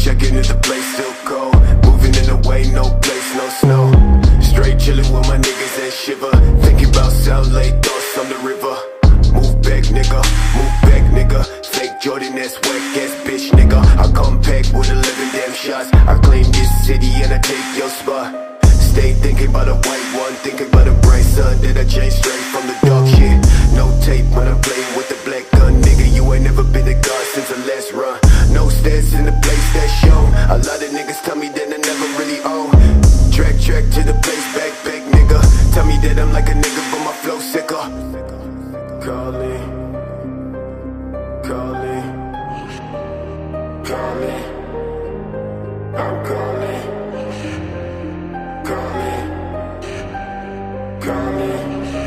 Checking if the place still cold. Moving in a way, no place, no snow. Straight chillin' with my niggas and shiver. Thinking about South Lake, thoughts on the river. Move back, nigga, move back, nigga. Fake Jordan, that's whack ass bitch, nigga. I come back with 11 damn shots. I claim this city and I take your spot. Stay thinking about a white one, thinking about a bright sun. That I changed straight from the dark shit. No tape when I'm playing with the black gun, nigga. You ain't never been a god since the last run. No stats in the place that's shown. A lot of niggas tell me that I never really own. Track to the place, back, nigga. Tell me that I'm like a nigga, but my flow sicker. Calling, calling, calling. I'm calling, calling, calling,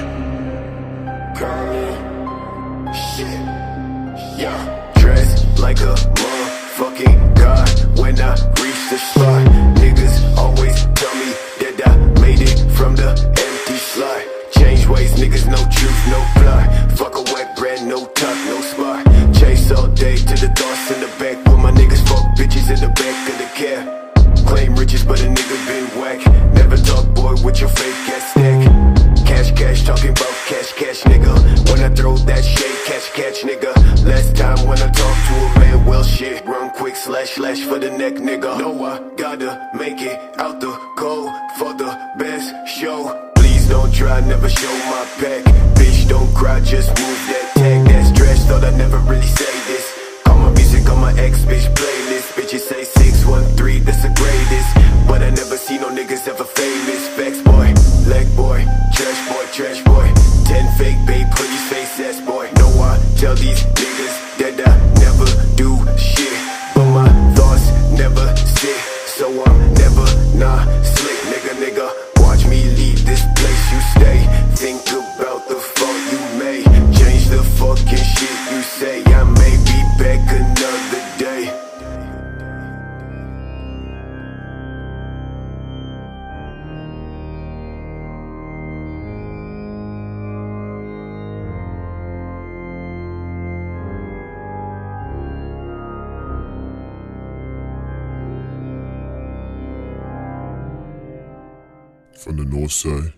calling. Shit, yeah. Dressed like a motherfucking god when I reach the spot. Niggas always tell me that I made it from the empty slot. Change ways, niggas, no truth, no fly. Fuck a wet brand, no top, no spot. Chase all day to the thoughts in the back. With my niggas, fuck bitches in the back of the cab. Claim riches, but a nigga been whack. Never talk, boy, with your fake ass stack. Cash, talking about cash, nigga. When I throw that shade, catch, nigga. Last time when I talk to a man, well shit. Run quick, slash for the neck, nigga. No, I gotta make it out the cold for the best show. Please don't try, never show my back. Bitch, don't cry, just move that tag. That's trash, thought I'd never really say this. Call my music on my ex bitch playlist. Bitches say 613, that's the greatest. But I never see no niggas ever famous. Facts boy, leg boy, trash boy. 10 fake babe, pretty face ass boy. No, I tell these niggas that I never do shit, but my thoughts never sit. So I'm never not slick, nigga. Watch me leave this place you stay. Think about the fault you made. Change the fucking shit you say. I may be back another day. From the north side.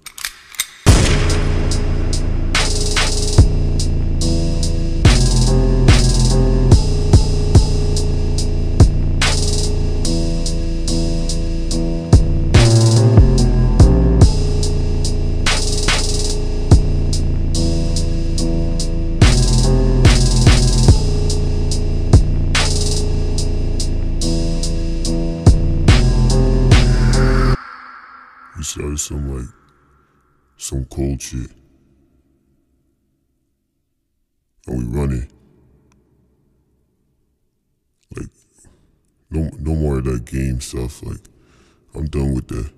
We started some cold shit. And we running. Like, no more of that game stuff. Like, I'm done with that.